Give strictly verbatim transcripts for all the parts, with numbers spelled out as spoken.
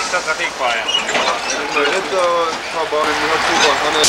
sista trafikbaren. Är det möjligt att ta barnen? Vi har två barn.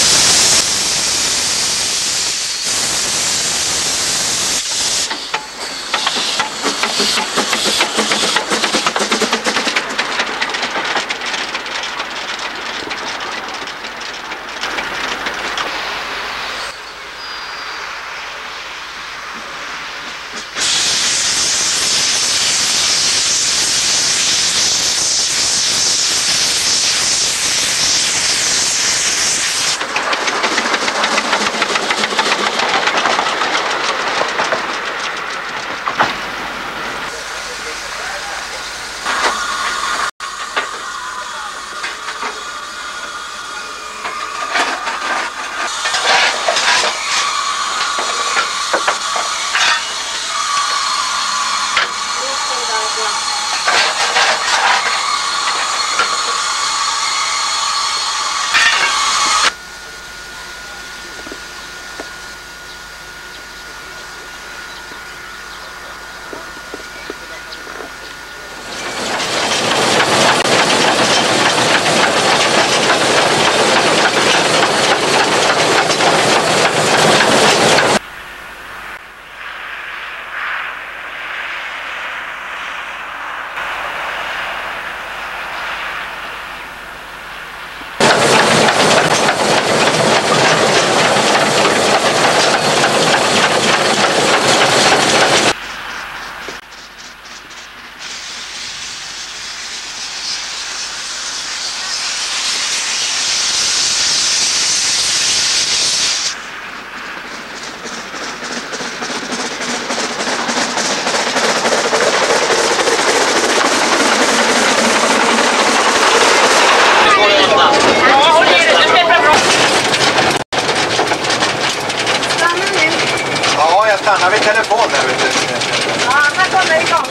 Stannar vid telefon där, vet du. Ja, han kommer igång.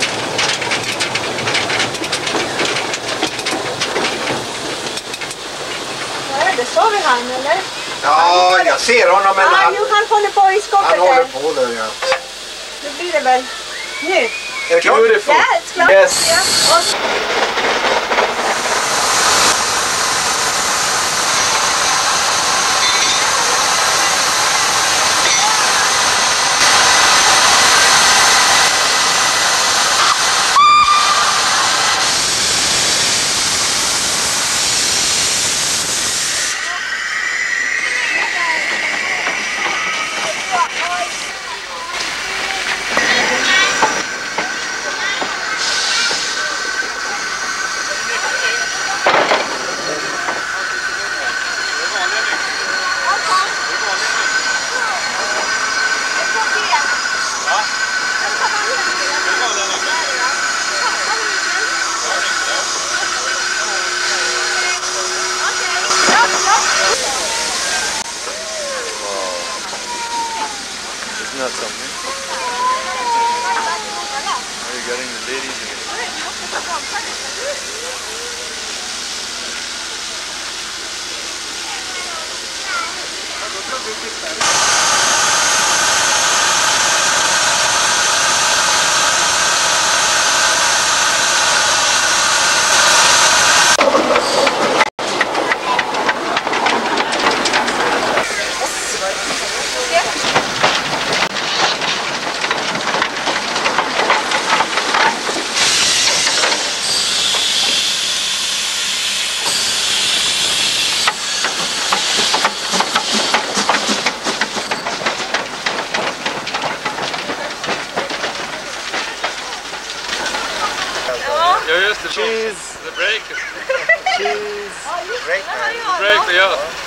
Vad är det? Står vi han, eller? Ja, jag ser honom. Men ja, han, jo, han håller på i skåpet. Han håller där. på där, ja. Nu blir det väl. Nu. Är det klart? Beautiful. Ja, klart. Yes. Ja. Och... Isn't that something? Are you getting the ladies again? Ja, just det. Cheese! The break. Cheese! Break. Break, ja.